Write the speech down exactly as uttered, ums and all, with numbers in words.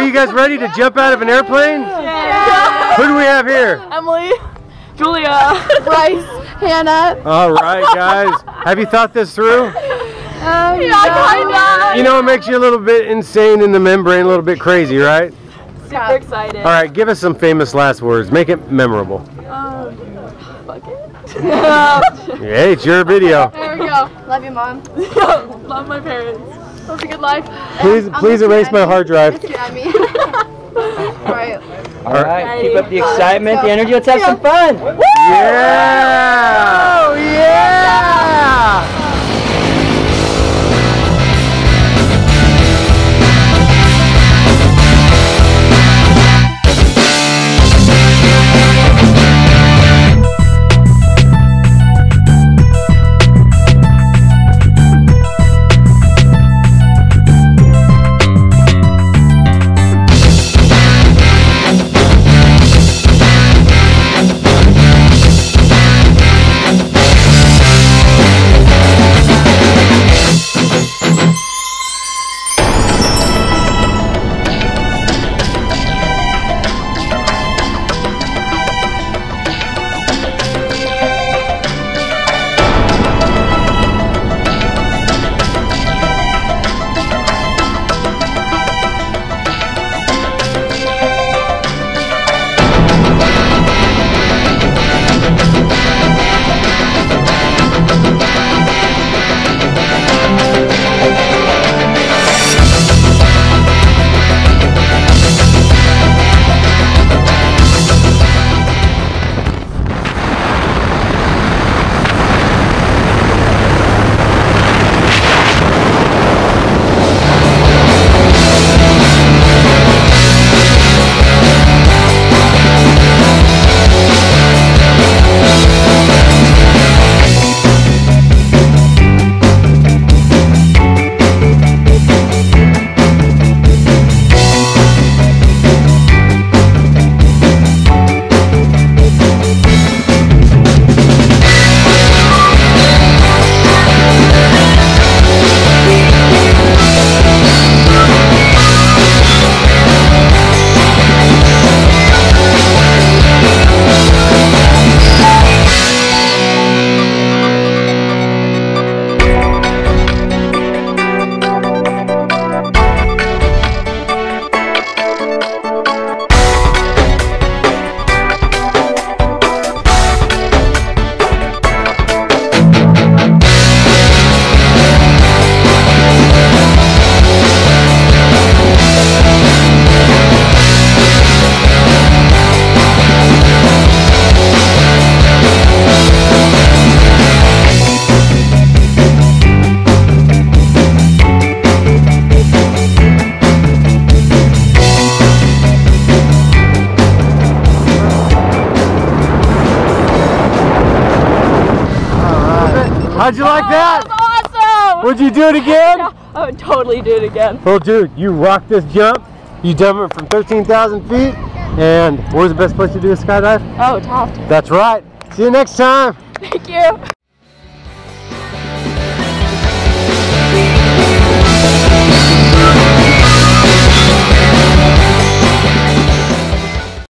you guys ready to jump out of an airplane? Yeah. Who do we have here? Emily, Julia, Bryce, Hannah. All right, guys. Have you thought this through? Um, yeah, kinda. You know, it makes you a little bit insane in the membrane, a little bit crazy, right? Super excited. All right, give us some famous last words. Make it memorable. Um, fuck it. Hey, it's your video. There we go. Love you, Mom. Love my parents. Hope a good life. Please, Um, please erase my hard drive. Alright. All right, keep up the excitement, the energy. Let's have some fun. Yeah! Oh, yeah! How'd you like that? Awesome! Would you do it again? Yeah, I would totally do it again. Well, dude, you rocked this jump. You jumped it from thirteen thousand feet. And where's the best place to do a skydive? Oh, Taft. That's right. See you next time. Thank you.